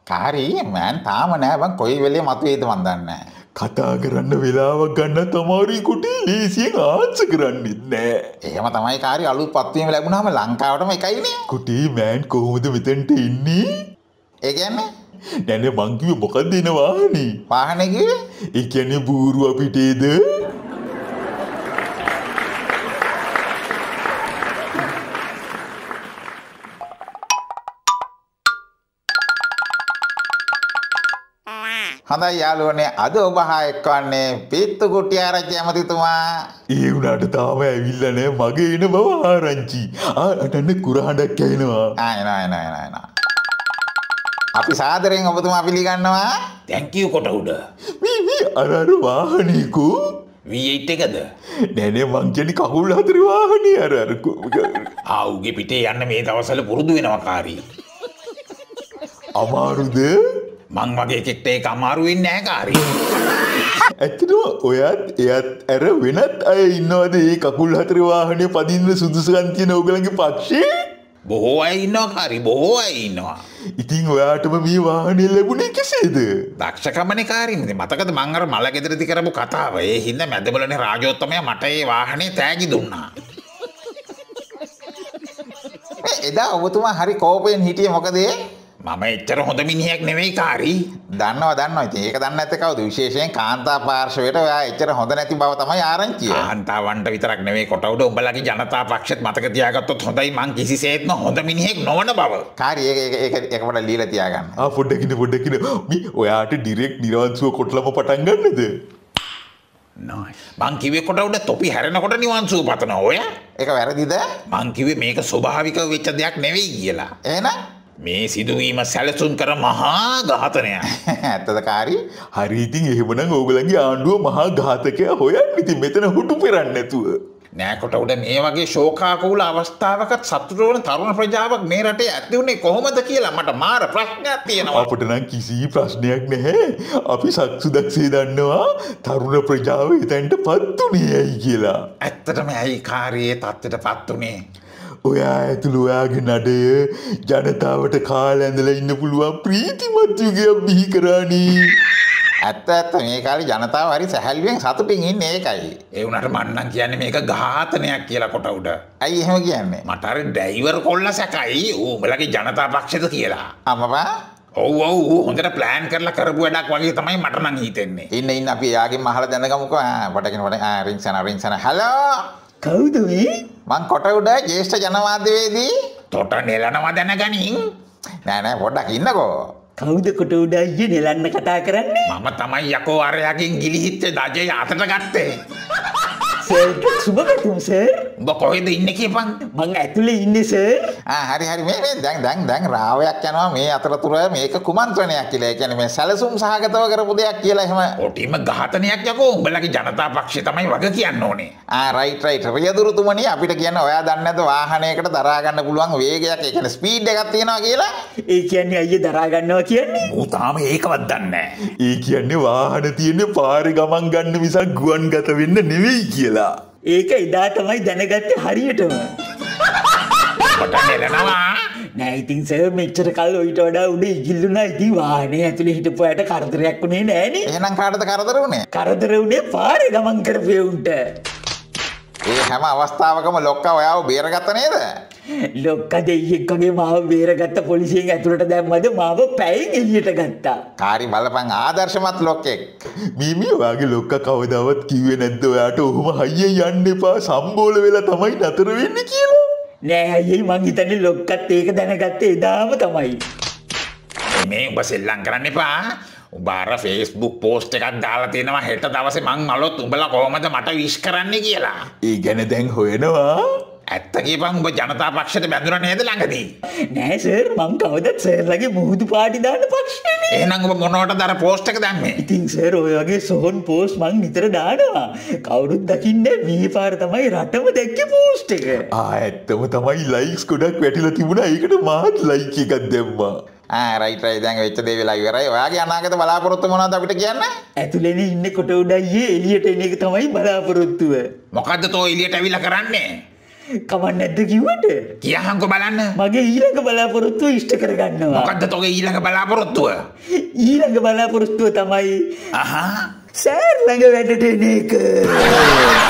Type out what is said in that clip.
කාරි මෑන් තාම නෑ බං කොයි වෙලේ මතුවේද මන් දන්නේ නෑ. කතා කරන්න වෙලාවක් ගන්න තමාරි කුටි ලේසියෙන් ආන්සර් කරන්නෙත් නෑ. එහෙම තමයි කාරි අලුත් පත්වීම ලැබුණාම ලංකාවටම එකයිනේ. කුටි මෑන් කොහොමද මෙතනට එන්නේ? ඒ කියන්නේ නෑනේ මං කිව්වේ මොකක්ද එන වාහනේ? වාහනේ කිව්වේ? ඒ කියන්නේ බූරුව පිටේද? හොඳයි යාළුවනේ අද ඔබ හා එක්වන්නේ පීත්තු කුටි ආරච්චි ඇමතිතුමා. ඒ වුණාට තාම ඇවිල්ලා නෑ මගේ එන බව ආරංචි. අන්න කුරහඬක් ඇහෙනවා. එනවා. අපි සාදරයෙන් ඔබතුමා පිළිගන්නවා. thank you කොට උඩ. මේ අර වාහනේකෝ V8 එකද? නෑනේ මං කියන්නේ කකුල් හතරේ වාහනේ අර ආවුගේ පිටේ යන්න මේ දවස්වල පුරුදු වෙනවා කාරී. අමාරුද? මං වගේ එකෙක්ට ඒක අමාරු වෙන්නේ නැහැ කාරී. ඇත්තටම ඔයත් එයත් අර වෙනත් අය ඉන්නවද මේ කකුල් හතරේ වාහනේ පදින්න සුදුසුකම් තියෙන ඕගලන්ගේ පක්ෂේ? බොහෝ අය ඉන්නවා කාරී බොහෝ අය ඉන්නවා. ඉතින් ඔයාටම මේ වාහනේ ලැබුණේ කෙසේද? දක්ෂකමනේ කාරී. මතකද මං අර මල ගෙදරදී කරපු කතාව? ඒ හින්දා මැදබලනේ රාජෝත්තමයා මට ඒ වාහනේ තෑගි දුන්නා. එදා ඔබතුමා හරි කෝපයෙන් හිටියේ මොකද? මම එච්චර හොඳ මිනිහෙක් නෙවෙයි කාරී. දන්නවා. ඉතින් ඒක දන්නේ නැත්තේ කවුද? විශේෂයෙන් කාන්තා පාර්ශවයට ඔයා එච්චර හොඳ නැති බව තමයි ආරංචිය. කාන්තාවන්ට විතරක් නෙවෙයි කොට උඩ උඹලගේ ජනතා පක්ෂෙත් මතක තියාගත්තොත් හොඳයි මං කිසිසේත්ම හොඳ මිනිහෙක් නොවන බව. කාරි ඒක පොඩ්ඩක් ලියලා තියාගන්න. පොඩ්ඩකින් මේ ඔයාට ඩිරෙක්ට් නිරවන්සුව කොටලම පටන් ගන්නද? මං කිව්වේ කොට උඩ තොපි හැරෙනකොට නිවන්සුව පතනවා ඔය. ඒක වැරදිද? මං කිව්වේ මේක ස්වභාවිකව වෙච්ච දෙයක් නෙවෙයි කියලා. එහෙනම් මේ සිදුවීම සැලසුම් කර මහා ඝාතනයක්. ඇත්තද කාරි? හරි ඉතින් එහෙමනම් ඕගලන්ගේ ආණ්ඩුව මහා ඝාතකයා හොයන්න ඉතින් මෙතන හුටු පෙරන්නේ නැතුව. නෑ කොට උඩ මේ වගේ ශෝකාකූල අවස්ථාවකත් සතුට වන තරුණ ප්‍රජාවක් මේ රටේ ඇති උනේ කොහොමද කියලා මට මාර ප්‍රශ්නයක් තියෙනවා. අපිට නම් කිසි ප්‍රශ්නයක් නැහැ. අපි සක්සුදක්සේ දන්නවා තරුණ ප්‍රජාව එතනටපත් උනේ ඇයි කියලා. ඇත්තටම ඇයි කාර්යයේ තත්ත්වයටපත් උනේ? ඔයා ඇතුළු ඔයාගේ නඩය ජනතාවට කාලේ ඇඳලා ඉන්න පුළුවන් ප්‍රීතිමත් යුගයක් බිහි කරානේ. ඇත්ත මේ කාලේ ජනතාව හරි සැහැල්ලුවෙන් සතුටින් ඉන්නේ ඒකයි. ඒ වුණාට මං නම් කියන්නේ මේක ඝාතනයක් කියලා කොට උඩ. ඇයි එහෙම කියන්නේ? මට අර ඩ්‍රයිවර් කොල්ලා සැකයි උඹලගේ ජනතා පක්ෂද කියලා. අම්මපා ඔව් හොඳට ප්ලෑන් කරලා කරපු වැඩක් වගේ තමයි මට නම් හිතෙන්නේ. ඉන්න අපි එයාගෙන් අහලා දැනගමුකෝ. රින්සන හලෝ කවුද මේ? මං කොට උඩ ජ්‍යෙෂ්ඨ ජනමාධ්‍යවේදී. තොට නෙලනවා දැනගනින්. නෑ පොඩ්ඩක් ඉන්නකෝ. කවුද කොට උඩ අයියේ නෙලන්න කතා කරන්නේ? මම තමයි යකෝ අරයාගෙන් ගිලිහිච්ච දජය අතට ගත්තේ. සර් සුබපැතුම් සර්. උඹ කොහෙද ඉන්නේ කියපන්. මං ඇතුලේ ඉන්නේ සර්. හරි මේ දැන් රාවයක් යනවා මේ අතරතුර මේක කුමන්ත්‍රණයක් කියලා. ඒ කියන්නේ මේ සැලසුම් සහගතව කරපු දෙයක් කියලා එහෙම. ඔටිම ඝාතනයක් යකෝ. උඹලගේ ජනතා පක්ෂය තමයි වග කියන්න ඕනේ. රයිට් රියදුරුතුමනි අපිට කියන්න ඔයා දන්නේ නැද්ද වාහනයකට දරා ගන්න පුළුවන් වේගයක් ඒ කියන්නේ ස්පීඩ් එකක් තියෙනවා කියලා? ඒ කියන්නේ අයියේ දරා ගන්නවා කියන්නේ? ඌ තාම ඒකවත් දන්නේ නැහැ. ඒ කියන්නේ වාහන තියෙන පාරේ ගමන් ගන්න මිසක් ගුවන්ගත වෙන්න නෙවෙයි කියලා. ඒක එදා තමයි දැනගත්තේ හරියටම. කොට නෙලනවා. නෑ ඉතින් සර් මෙච්චර කල් ඔයිට වඩා උඩ ඉගිල්ලුණා. ඉතින් වාහනේ ඇතුලේ හිටපු අයට කරදරයක් උනේ නෑනේ. එහෙනම් කාටද කරදර උනේ? කරදර උනේ පාරේ ගමන් කරපු උන්ට. ඒ හැම අවස්ථාවකම ලොක්කා ඔයාව බේරගත්ත නේද? ලොක්කා දෙයියෙක් වගේ මාව බේරගත්ත පොලිසියෙන් ඇතුළට දැම්මද මාව පැයෙන් එළියට ගත්තා. කාරි බලපන් ආදර්ශමත් ලොක්කෙක්. මීමී ඔයාගේ ලොක්කා කවදාවත් කිව්වේ නැද්ද ඔයාට ඔහොම හයියෙන් යන්න එපා සම්බෝල වෙලා තමයි නතර වෙන්නේ කියලා? නෑ අයියේ මං හිතන්නේ ලොක්කත් ඒක දැනගත්තේ එදාම තමයි. මේ උඹ සෙල්ලම් කරන්න එපා. උඹ අර Facebook පෝස්ට් එකක් දාලා තියෙනවා හෙට දවසේ මං මලොත් උඹලා කොහොමද මට විශ් කරන්නේ කියලා. ඒ ගැන දැන් හොයනවා. ඇත්ත කියපන් උඹ ජනතා පක්ෂයට බැඳුණා නේද ළඟදී? නෑ සර් මං කවදත් සර්ලගේ මුහුදු පාටි දාන පක්ෂයනේ. එහෙනම් උඹ මොනවටද අර පෝස්ට් එක දැම්මේ? ඉතින් සර් ඔය වගේ සොහොන් පෝස්ට් මං නිතර දානවා. කවුරුත් දකින්නේ මේ පාර තමයි රටම දැක්කේ පෝස්ට් එක. ඇත්තම තමයි ලයික්ස් ගොඩක් වැටිලා තිබුණා. ඒකට මාත් ලයික් එකක් දැම්මා. රයිට් දැන් වෙච්ච දේ වෙලා ඉවරයි. ඔයාගේ අනාගත බලාපොරොත්තු මොනවද අපිට කියන්න? ඇතුලේනේ ඉන්නේ කොට උඩ අයියේ එළියට එන එක තමයි බලාපොරොත්තුව. මොකද්ද තෝ එළියට ඇවිල්ලා කරන්නේ? කමක් නැද්ද කිව්වට? කියහන්කෝ බලන්න. මගේ ඊළඟ බලාපොරොත්තුව ඉෂ්ට කරගන්නවා. මොකද්ද තෝගේ ඊළඟ බලාපොරොත්තුව? ඊළඟ බලාපොරොත්තුව තමයි අහා සෑර් ළඟ වැඩට එන එක.